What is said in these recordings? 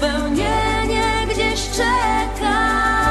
spełnienie gdzieś czeka.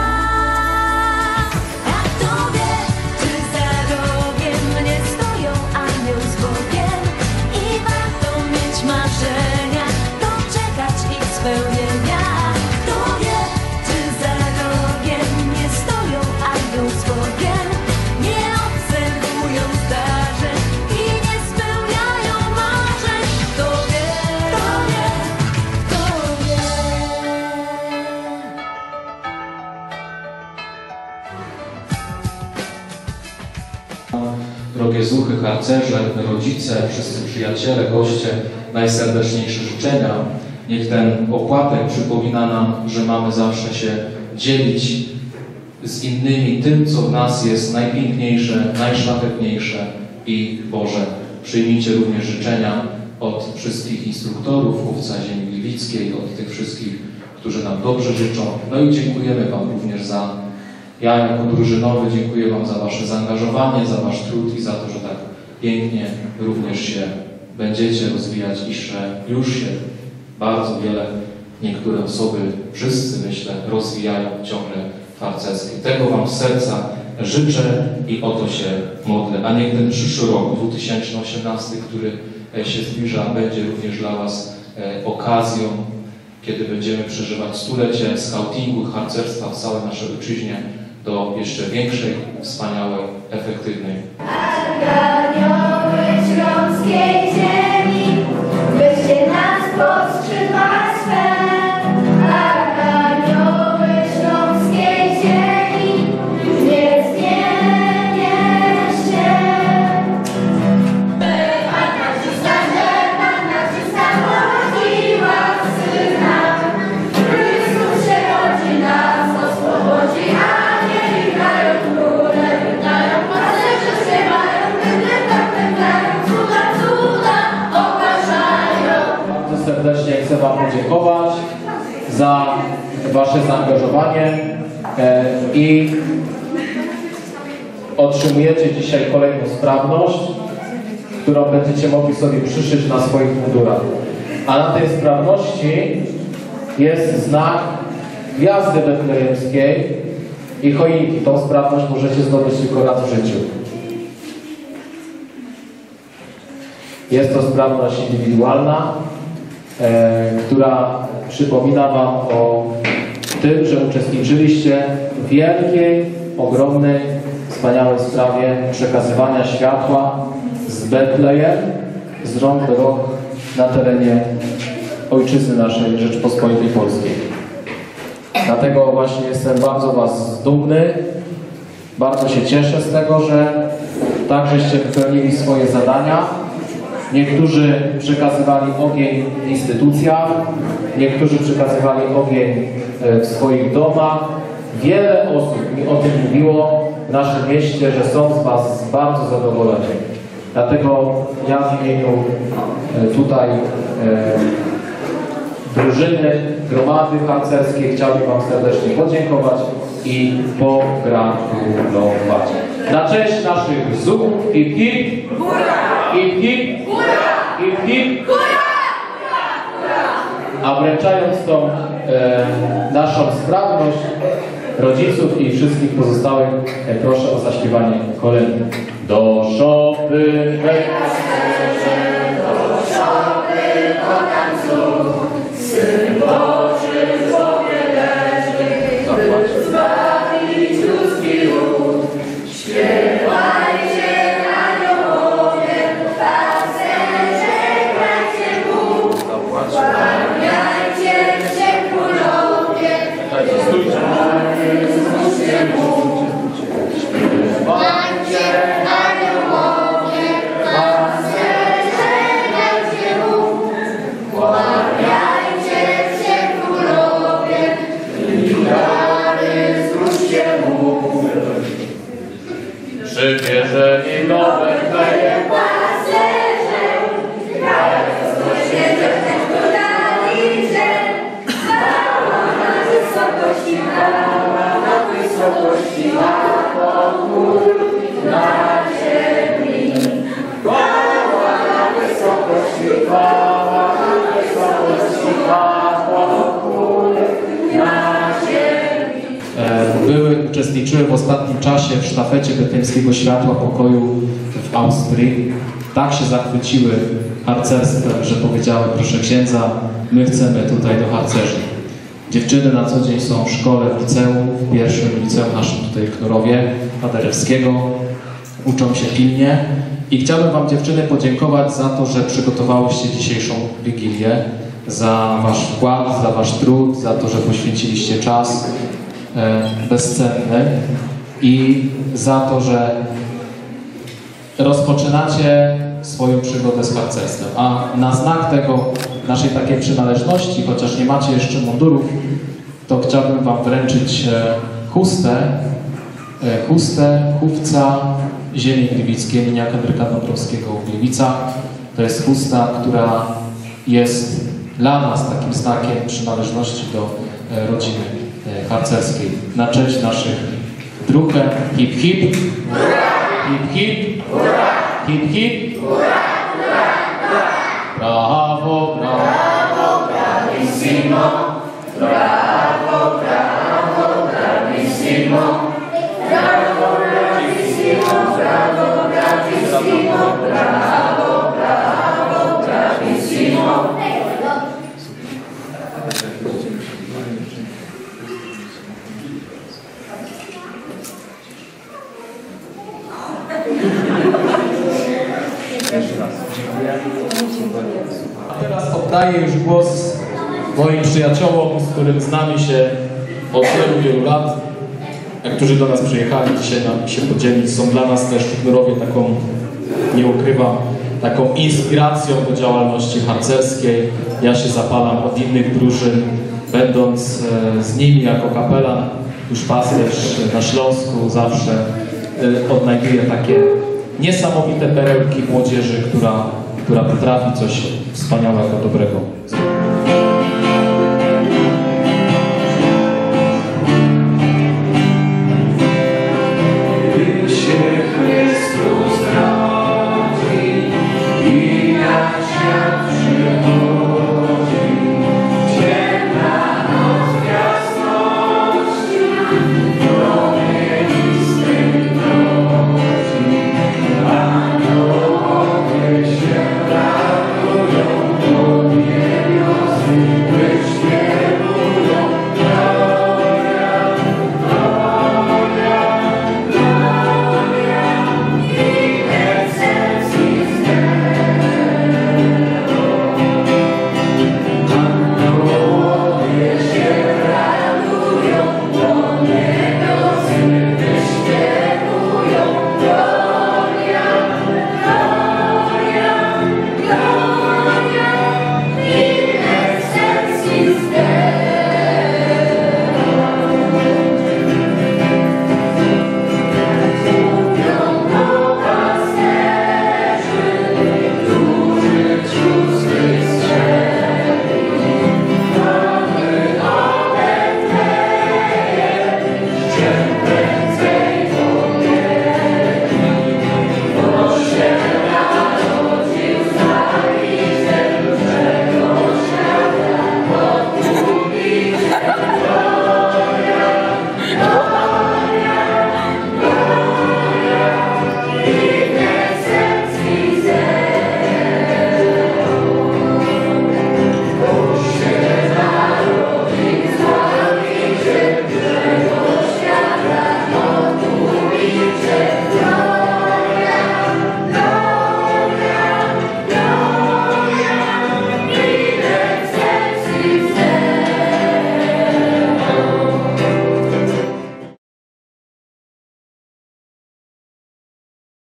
A kto wie, czy za rogiem nie stoją anioł z Bogiem i warto mieć marzenia, doczekać ich spełnienia. Kto wie, czy za rogiem nie stoją anioł z Bogiem, nie obserwują zdarzeń i nie spełniają marzeń. Kto wie, kto wie, kto wie. Drogie zuchy, harcerze, rodzice, wszyscy przyjaciele, goście, najserdeczniejsze życzenia. Niech ten opłatek przypomina nam, że mamy zawsze się dzielić z innymi tym, co w nas jest najpiękniejsze, najszlachetniejsze i Boże. Przyjmijcie również życzenia od wszystkich instruktorów chówca ziemi gliwickiej, od tych wszystkich, którzy nam dobrze życzą. No i dziękujemy Wam również ja jako drużynowy dziękuję Wam za Wasze zaangażowanie, za Wasz trud i za to, że tak pięknie również się będziecie rozwijać i że już się bardzo wiele, niektóre osoby, wszyscy myślę, rozwijają ciągle w harcerskiej. Tego Wam z serca życzę i o to się modlę. A niech ten przyszły rok, 2018, który się zbliża, będzie również dla Was okazją, kiedy będziemy przeżywać stulecie skautingu, harcerstwa w całej naszej ojczyźnie, do jeszcze większej, wspaniałej, efektywnej. Arkanioły śląskiej ziemi, weźcie nas pod skrzydła swe. Arkanioły śląskiej ziemi, nie zmienię się. Panna czysta porodziła syna, Chrystus się rodzi, nas oswobodzi, anieli grają, króle wydają, pasterze śpiewają, pędzają, cuda ogłaszają. Bardzo serdecznie chcę Wam podziękować za Wasze zaangażowanie i otrzymujecie dzisiaj kolejną sprawność, którą będziecie mogli sobie przyszyć na swoich mundurach. A na tej sprawności jest znak Gwiazdy Betlejemskiej i choinki. Tą sprawność możecie zdobyć tylko raz w życiu. Jest to sprawność indywidualna, która przypomina Wam o tym, że uczestniczyliście w wielkiej, ogromnej, wspaniałej sprawie przekazywania światła z Betlejem z rąk do rąk na terenie ojczyzny naszej Rzeczypospolitej Polskiej. Dlatego właśnie jestem bardzo Was dumny, bardzo się cieszę z tego, że tak żeście wypełnili swoje zadania. Niektórzy przekazywali ogień w instytucjach, niektórzy przekazywali ogień w swoich domach. Wiele osób mi o tym mówiło w naszym mieście, że są z Was bardzo zadowoleni. Dlatego ja w imieniu tutaj drużyny, gromady harcerskiej chciałbym Wam serdecznie podziękować i pogratulować. Na cześć naszych zuchów i hip, hip, hip, hip, hip, a wręczając tą naszą sprawność rodziców i wszystkich pozostałych, proszę o zaśpiewanie kolędy. Do szopy, Syn Boży w głowie leży, zbawić ludzki lud. Śpiewajcie aniołowie, pasterze, grajcie mu. Kłaniajcie się królowie, złóżcie mu. Śpiewajcie aniołowie, pasterze, grajcie mu. Kłaniajcie się królowie, dary złóżcie mu. przywierzeni nowe kleje. Pasterze, grając do siebie, daliże, chwała na wysokości, na pokój na ziemi. Chwała na wysokości, na pokój uczestniczyły w ostatnim czasie w sztafecie Betlejemskiego Światła Pokoju w Austrii. Tak się zachwyciły harcerstwem, że powiedziały: proszę księdza, my chcemy tutaj do harcerzy. Dziewczyny na co dzień są w szkole, w liceum, w pierwszym liceum naszym tutaj w Knorowie, Paderewskiego. Uczą się pilnie. I chciałbym wam, dziewczyny, podziękować za to, że przygotowałyście dzisiejszą Wigilię, za wasz wkład, za wasz trud, za to, że poświęciliście czas bezcenny i za to, że rozpoczynacie swoją przygodę z harcerstwem. A na znak tego, naszej takiej przynależności, chociaż nie macie jeszcze mundurów, to chciałbym wam wręczyć chówca ziemi gliwickiej imienia Henryka Dąbrowskiego w Gliwicach. To jest chusta, która jest dla nas takim znakiem przynależności do rodziny harcerskiej. Na cześć naszych druhen. Hip hip! Hip hip! Hip hip! Brawo, brawo, bravissimo! Brawo, brawo, bravissimo! Brawo, bravissimo! Brawo, bravissimo! Brawo, brawo, bravissimo! A teraz oddaję już głos moim przyjaciołom, z którym znamy się od wielu lat, którzy do nas przyjechali dzisiaj nam się podzielić. Są dla nas też w Knorowie taką, nie ukrywam, taką inspiracją do działalności harcerskiej. Ja się zapalam od innych drużyn, będąc z nimi jako kapelan, już pasterz na Śląsku, zawsze odnajduję takie niesamowite perełki młodzieży, która potrafi coś wspaniałego, dobrego.